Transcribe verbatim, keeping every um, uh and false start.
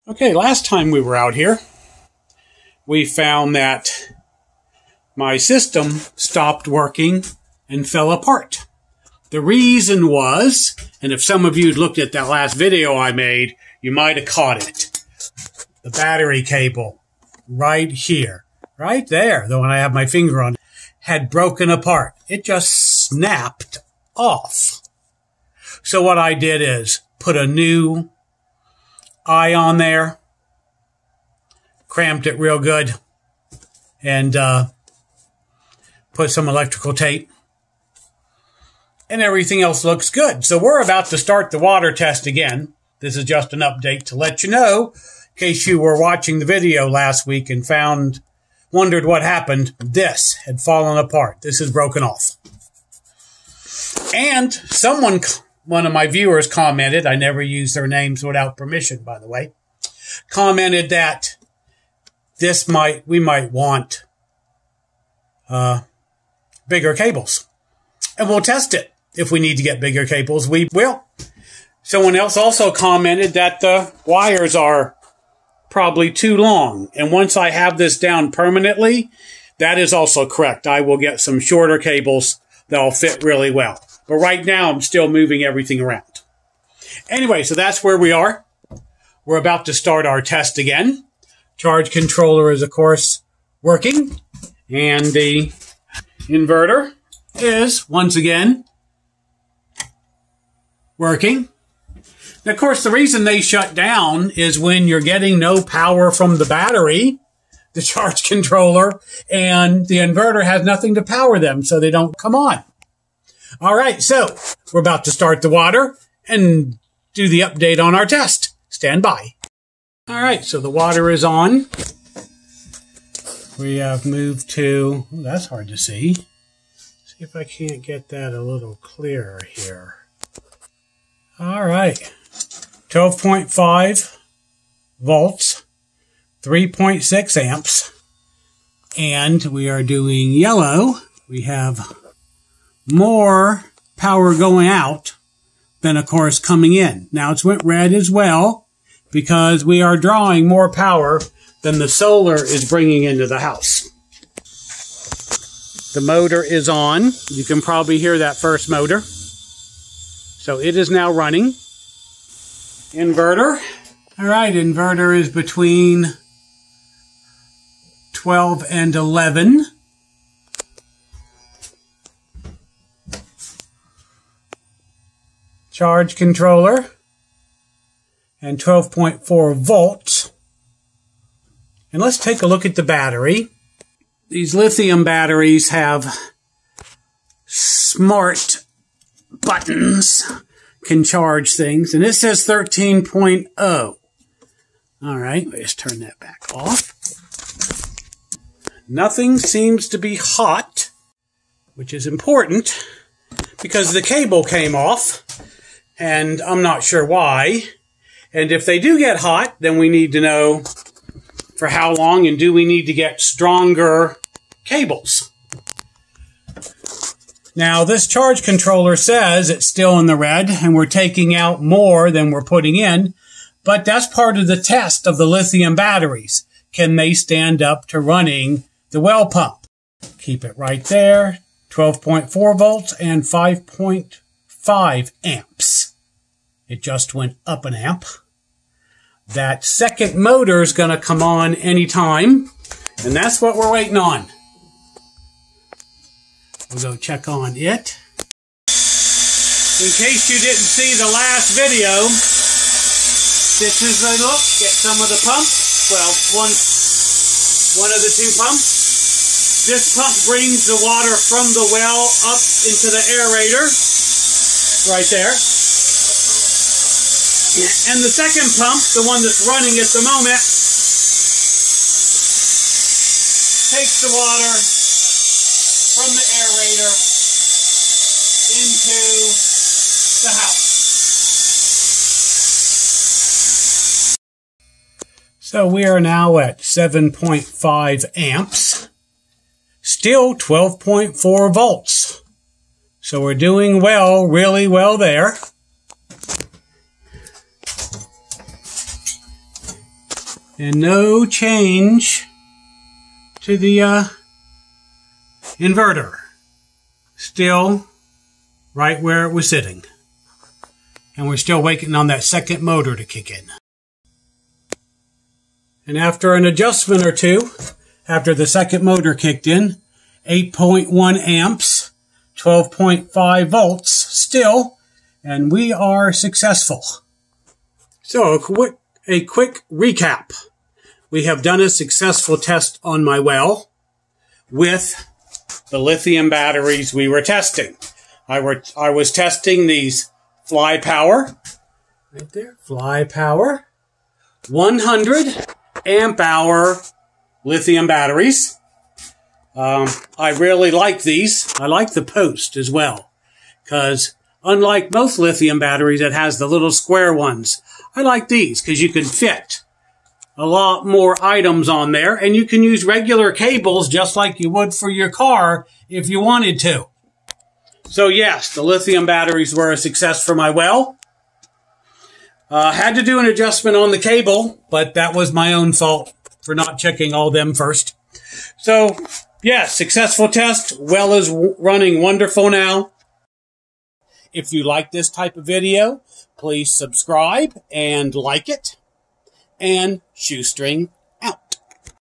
Okay, last time we were out here, we found that my system stopped working and fell apart. The reason was, and if some of you looked at that last video I made, you might have caught it. The battery cable right here, right there, the one I have my finger on, had broken apart. It just snapped off. So what I did is put a new eye on there, cramped it real good, and uh, put some electrical tape, and everything else looks good. So we're about to start the water test again. This is just an update to let you know, in case you were watching the video last week and found, wondered what happened. This had fallen apart. This is broken off. And someone, one of my viewers commented, I never use their names without permission, by the way, commented that this might, we might want uh, bigger cables. And we'll test it. If we need to get bigger cables, we will. Someone else also commented that the wires are probably too long. And once I have this down permanently, that is also correct. I will get some shorter cables that'll fit really well. But right now, I'm still moving everything around. Anyway, so that's where we are. We're about to start our test again. Charge controller is, of course, working. And the inverter is, once again, working. And of course, the reason they shut down is when you're getting no power from the battery, the charge controller, and the inverter has nothing to power them, so they don't come on. All right, so we're about to start the water and do the update on our test. Stand by. All right, so the water is on. We have moved to, oh, that's hard to see. See if I can't get that a little clearer here. All right, twelve point five volts, three point six amps, and we are doing yellow. We have more power going out than, of course, coming in. Now, it's went red as well because we are drawing more power than the solar is bringing into the house. The motor is on. You can probably hear that first motor. So it is now running. Inverter. All right, inverter is between twelve and eleven. Charge controller and twelve point four volts. And let's take a look at the battery. These lithium batteries have smart buttons, can charge things, and it says thirteen point oh. All right, let's turn that back off. Nothing seems to be hot, which is important because the cable came off, and I'm not sure why. And if they do get hot, then we need to know for how long, and do we need to get stronger cables? Now, this charge controller says it's still in the red, and we're taking out more than we're putting in, but that's part of the test of the lithium batteries. Can they stand up to running the well pump? Keep it right there, twelve point four volts and five point five amps. It just went up an amp. That second motor is going to come on anytime, and that's what we're waiting on. We'll go check on it. In case you didn't see the last video, this is a look at some of the pumps. Well, one, one of the two pumps. This pump brings the water from the well up into the aerator, right there. And the second pump, the one that's running at the moment, takes the water from the aerator into the house. So we are now at seven point five amps, still twelve point four volts. So we're doing well, really well there. and no change to the uh, inverter. Still right where it was sitting. And we're still waiting on that second motor to kick in. And after an adjustment or two, after the second motor kicked in, eight point one amps, twelve point five volts still, and we are successful. So a quick, a quick recap. We have done a successful test on my well with the lithium batteries we were testing. I, were, I was testing these Fly Power, right there, Fly Power, one hundred amp hour lithium batteries. Um, I really like these. I like the post as well, because unlike most lithium batteries that has the little square ones, I like these because you can fit a lot more items on there, and you can use regular cables just like you would for your car if you wanted to. So yes, the lithium batteries were a success for my well. Uh, had to do an adjustment on the cable, but that was my own fault for not checking all them first. So yes, successful test. Well is running wonderful now. If you like this type of video, please subscribe and like it. And shoestring